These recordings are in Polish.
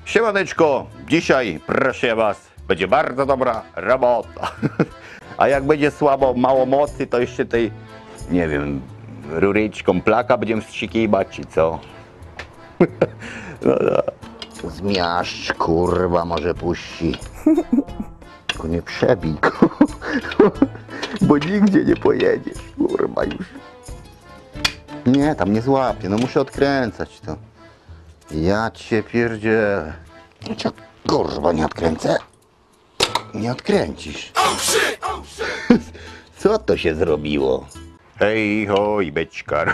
Siemaneczko, dzisiaj proszę was, będzie bardzo dobra robota. A jak będzie słabo, mało mocy, to jeszcze tej, nie wiem, ruryczką plaka będziemy wstrzykiwać, czy co? No. Zmiażdż, kurwa, może puści. Tylko nie przebij, bo nigdzie nie pojedziesz, kurwa już. Nie, tam nie złapię, no muszę odkręcać to. Ja cię pierdzielę. Co, kurwa, nie odkręcę? Nie odkręcisz. Co to się zrobiło? Hej, hoj, beczkar.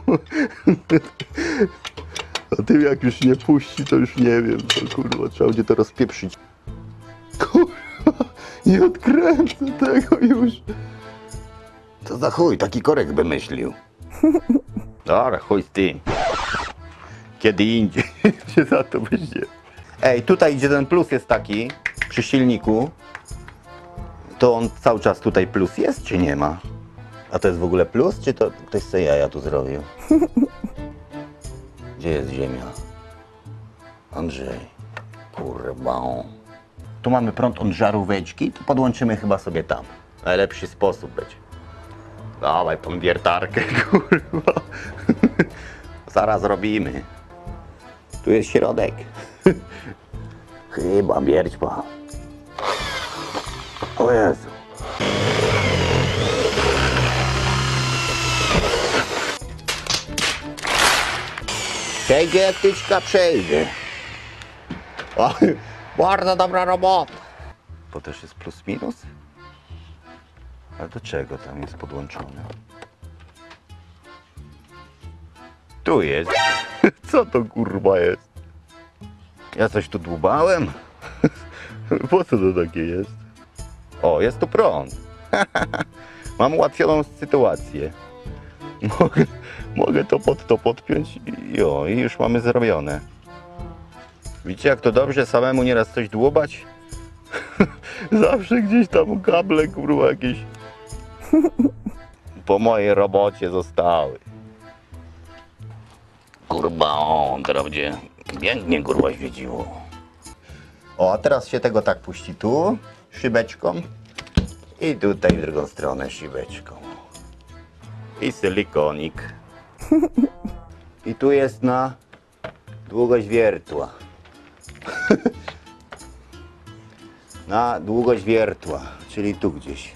A ty jak już nie puści, to już nie wiem, to kurwa, trzeba będzie to rozpieprzyć. Kurwa, nie odkręcę tego już. Co za chuj, taki korek wymyślił. Dobra, chuj z tym. Kiedy indziej się za to weźmie. Ej, tutaj gdzie ten plus jest taki, przy silniku, to on cały czas tutaj plus jest, czy nie ma? A to jest w ogóle plus, czy to ktoś sobie jaja tu zrobił? Gdzie jest ziemia? Andrzej. Kurwa. Tu mamy prąd od żaróweczki, to podłączymy chyba sobie tam. Najlepszy sposób będzie. Dawaj tą wiertarkę, kurwa. Zaraz robimy. Tu jest środek. Chyba wierćba. O Jezu. Przejdzie jak tyczka przejdzie. O, bardzo dobra robota. To też jest plus minus? Ale do czego tam jest podłączone? Tu jest. Co to kurwa jest? Ja coś tu dłubałem? Po co to takie jest? O, jest tu prąd. Mam ułatwioną sytuację. Mogę to pod to podpiąć i już mamy zrobione. Widzicie, jak to dobrze samemu nieraz coś dłubać? Zawsze gdzieś tam kable, kurwa, jakieś po mojej robocie zostały. Kurwa, teraz będzie pięknie, kurwa, świeciło. O, a teraz się tego tak puści tu, szybeczką. I tutaj w drugą stronę szybeczką. I silikonik. I tu jest na długość wiertła. Na długość wiertła, czyli tu gdzieś.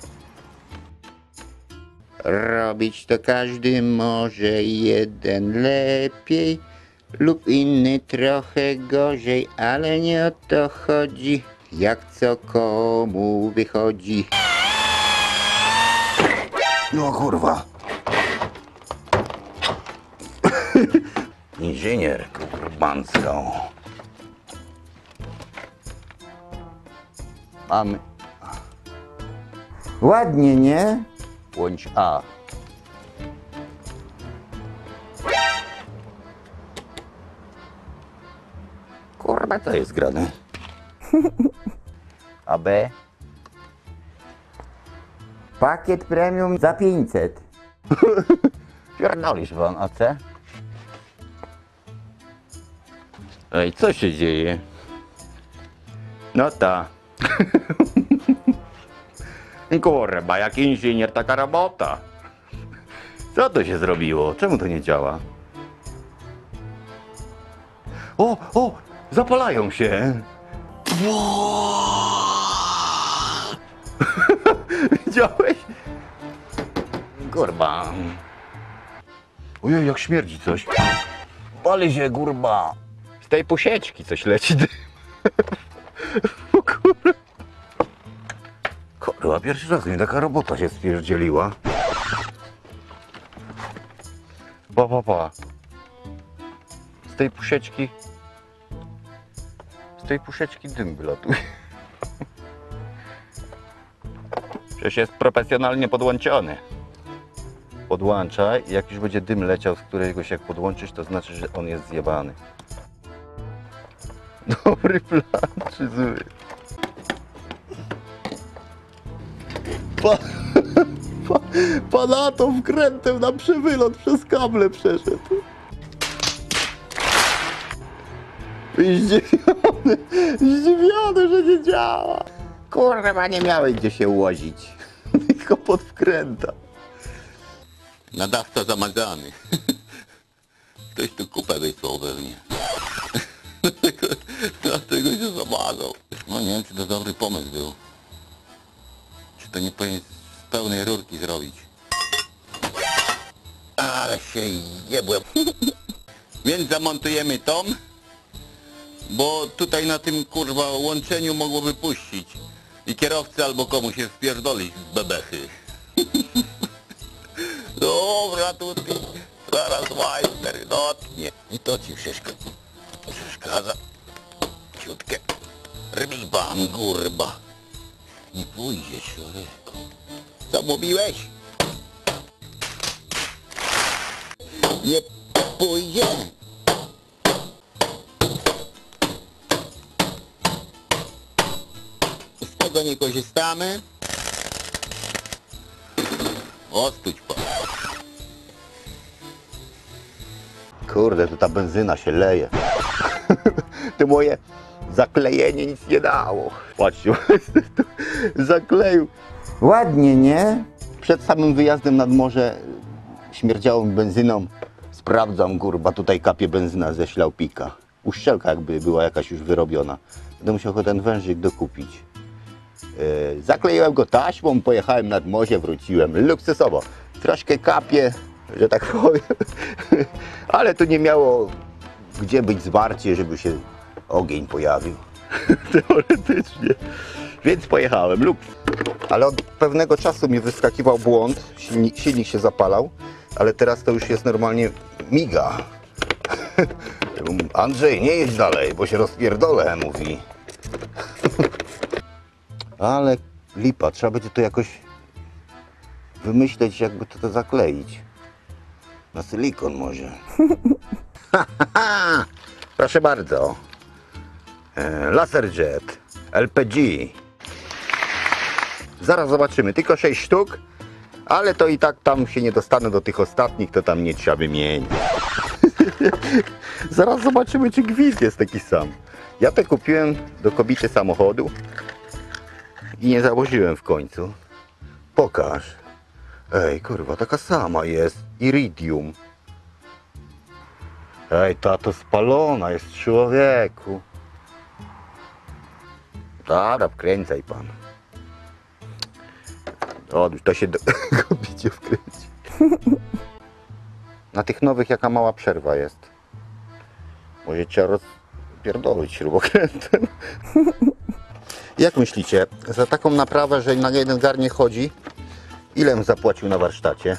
Robić to każdy może, jeden lepiej lub inny trochę gorzej, ale nie o to chodzi, jak co komu wychodzi. No kurwa. Inżynier kurbancką. Mamy. Ładnie, nie? Bądź A. Kurwa, to jest grane. A B? Pakiet premium za 500. Pierdolisz wam, a C? Ej, co się dzieje? No ta. Kurwa, jak inżynier, taka robota. Co to się zrobiło? Czemu to nie działa? O, zapalają się. Widziałeś? Kurwa. Ojej, jak śmierdzi coś. Pali się, kurwa. Z tej pusieczki coś leci. Kurwa, pierwszy raz mi taka robota się spierdzieliła. Pa. Z tej pusieczki dym wylatuje. Przecież jest profesjonalnie podłączony. Podłączaj i jak już będzie dym leciał z któregoś, jak podłączysz, to znaczy, że on jest zjebany. Dobry plan czy zły? Panato wkrętem na przewylot przez kable przeszedł. Zdziwiony. Zdziwiony, że nie działa. Kurwa, nie miałeś gdzie się łozić. Tylko pod wkręta. Nadawca zamazany. Ktoś tu kupę wysłał pewnie. Dlatego się zamazał. No nie wiem, czy to dobry pomysł był. Czy to nie powinien z pełnej rurki zrobić. Ale się jebłem. Więc zamontujemy tą, bo tutaj na tym kurwa łączeniu mogłoby puścić i kierowcy albo komuś się wpierdolić z bebechy. Dobra, tutaj zaraz majster dotknie. I to ci przeszkadza. Ciutkę. Rybam, kurwa. Nie pójdzie, człowieku. Co mówiłeś? Nie pójdzie. Z tego nie korzystamy. Ostuć pan. Kurde, to ta benzyna się leje. To moje zaklejenie nic nie dało. Patrzcie, zakleił. Ładnie, nie? Przed samym wyjazdem nad morze śmierdziało mi benzyną. Sprawdzam, kurwa, tutaj kapie benzyna ze ślaupika. Uszczelka jakby była jakaś już wyrobiona. Będę musiał ten wężyk dokupić. Zakleiłem go taśmą, pojechałem nad morze, wróciłem. Luksusowo. Troszkę kapie, że tak powiem. Ale tu nie miało gdzie być zwarcie, żeby się ogień pojawił. Teoretycznie. Więc pojechałem. Ale od pewnego czasu mi wyskakiwał błąd. Silnik się zapalał. Ale teraz to już jest normalnie miga. Andrzej, nie jedź dalej, bo się rozpierdolę, mówi. Ale lipa, trzeba będzie to jakoś wymyśleć, jakby to zakleić. Na silikon może. Proszę bardzo. Laserjet LPG. Zaraz zobaczymy, tylko 6 sztuk. Ale to i tak tam się nie dostanę do tych ostatnich, to tam nie trzeba wymienić. Zaraz zobaczymy, czy gwint jest taki sam. Ja te kupiłem do kobity samochodu i nie założyłem w końcu. Pokaż. Ej, kurwa, taka sama jest. Iridium. Ej, ta to spalona jest, człowieku. Dobra, wkręcaj pan. O, to się do kobicie wkręci. Na tych nowych jaka mała przerwa jest. Może trzeba rozpierdolić śrubokrętem. Jak myślicie, za taką naprawę, że na jeden garnie chodzi, ile bym zapłacił na warsztacie?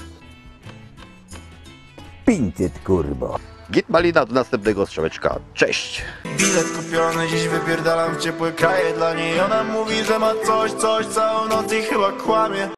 500, kurwa. Git malina, do następnego strzałeczka. Cześć! Bilet kupiony, dziś wypierdalam w ciepłe kraje. Dla niej ona mówi, że ma coś, całą noc i chyba kłamie.